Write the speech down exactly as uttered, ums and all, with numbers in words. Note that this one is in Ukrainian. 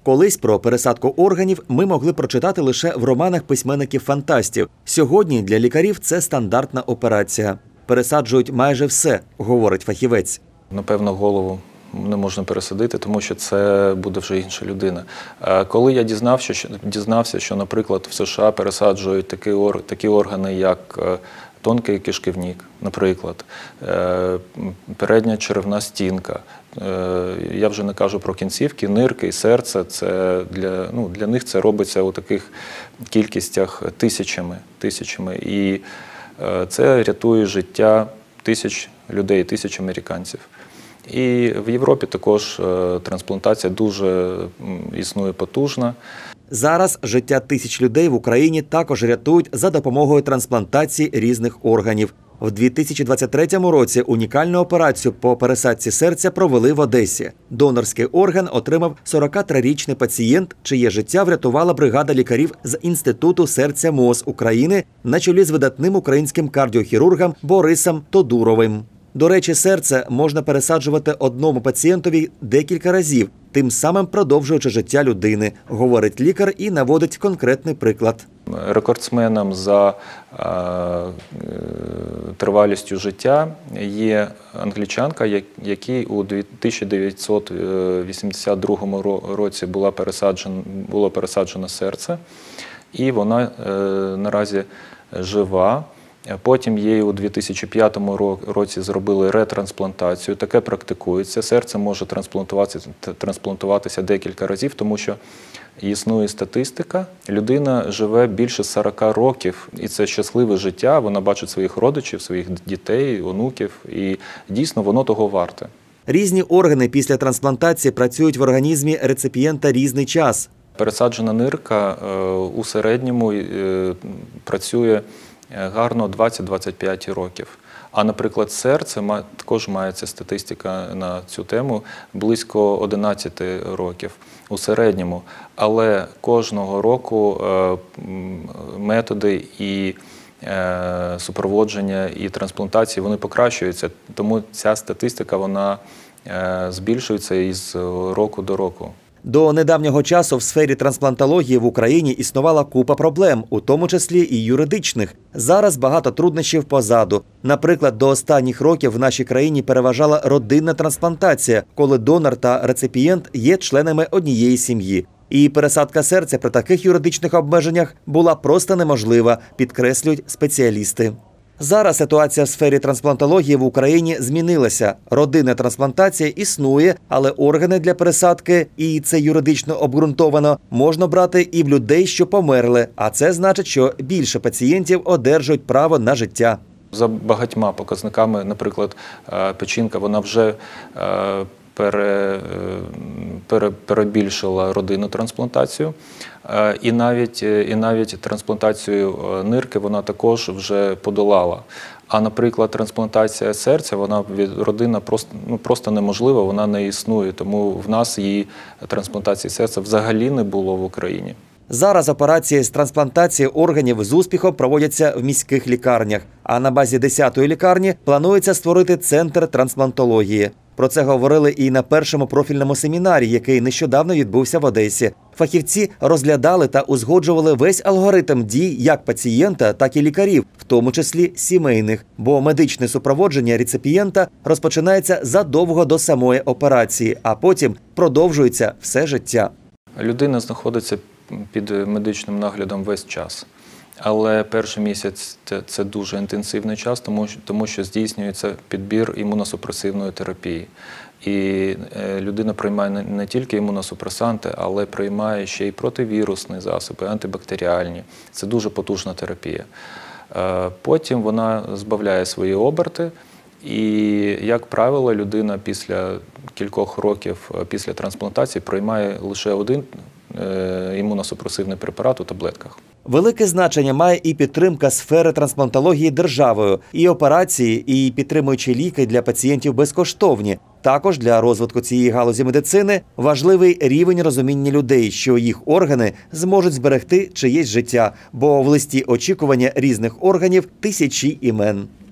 Колись про пересадку органів ми могли прочитати лише в романах письменників-фантастів. Сьогодні для лікарів це стандартна операція. Пересаджують майже все, говорить фахівець. Напевно, голову не можна пересадити, тому що це буде вже інша людина. Коли я дізнався, що, дізнався, що наприклад, в США пересаджують такі, ор, такі органи, як тонкий кишківник, наприклад, передня черевна стінка, я вже не кажу про кінцівки, нирки і серце, це для, ну, для них це робиться у таких кількостях тисячами, тисячами. І це рятує життя тисяч людей, тисяч американців. І в Європі також трансплантація дуже існує потужна. Зараз життя тисяч людей в Україні також рятують за допомогою трансплантації різних органів. В дві тисячі двадцять третьому році унікальну операцію по пересадці серця провели в Одесі. Донорський орган отримав сорокатрирічний пацієнт, чиє життя врятувала бригада лікарів з Інституту серця МОЗ України на чолі з видатним українським кардіохірургом Борисом Тодуровим. До речі, серце можна пересаджувати одному пацієнтові декілька разів, тим самим продовжуючи життя людини, говорить лікар і наводить конкретний приклад. Рекордсменом за е, тривалістю життя є англічанка, якій у тисяча дев'ятсот вісімдесят другому році було пересаджено, було пересаджено серце, і вона е, наразі жива. Потім їй у дві тисячі п'ятому році зробили ретрансплантацію. Таке практикується. Серце може трансплантуватися, трансплантуватися декілька разів, тому що існує статистика. Людина живе більше сорока років, і це щасливе життя. Вона бачить своїх родичів, своїх дітей, онуків, і дійсно воно того варте. Різні органи після трансплантації працюють в організмі реципієнта різний час. Пересаджена нирка у середньому працює гарно двадцять-двадцять п'ять років. А, наприклад, серце, також мається статистика на цю тему, близько одинадцяти років у середньому. Але кожного року методи і супроводження, і трансплантації, вони покращуються. Тому ця статистика, вона збільшується із року до року. До недавнього часу в сфері трансплантології в Україні існувала купа проблем, у тому числі і юридичних. Зараз багато труднощів позаду. Наприклад, до останніх років в нашій країні переважала родинна трансплантація, коли донор та реципієнт є членами однієї сім'ї. І пересадка серця при таких юридичних обмеженнях була просто неможлива, підкреслюють спеціалісти. Зараз ситуація в сфері трансплантології в Україні змінилася. Родинна трансплантація існує, але органи для пересадки, і це юридично обґрунтовано, можна брати і в людей, що померли. А це значить, що більше пацієнтів одержують право на життя. За багатьма показниками, наприклад, печінка, вона вже пере, пере, перебільшила родинну трансплантацію. І навіть, і навіть трансплантацію нирки вона також вже подолала. А, наприклад, трансплантація серця, вона від родина просто, ну, просто неможлива, вона не існує. Тому в нас її трансплантації серця взагалі не було в Україні. Зараз операції з трансплантації органів з успіхом проводяться в міських лікарнях. А на базі десятої лікарні планується створити центр трансплантології. Про це говорили і на першому профільному семінарі, який нещодавно відбувся в Одесі. Фахівці розглядали та узгоджували весь алгоритм дій як пацієнта, так і лікарів, в тому числі сімейних. Бо медичне супроводження реципієнта розпочинається задовго до самої операції, а потім продовжується все життя. Людина знаходиться під медичним наглядом весь час. Але перший місяць – це дуже інтенсивний час, тому, тому що здійснюється підбір імуносупресивної терапії. І людина приймає не тільки імуносупресанти, але приймає ще й противірусні засоби, антибактеріальні. Це дуже потужна терапія. Потім вона збавляє свої оберти, і, як правило, людина після кількох років після трансплантації приймає лише один імуносупресивний препарат у таблетках. Велике значення має і підтримка сфери трансплантології державою. І операції, і підтримуючі ліки для пацієнтів безкоштовні. Також для розвитку цієї галузі медицини важливий рівень розуміння людей, що їх органи зможуть зберегти чиєсь життя, бо в листі очікування різних органів тисячі імен.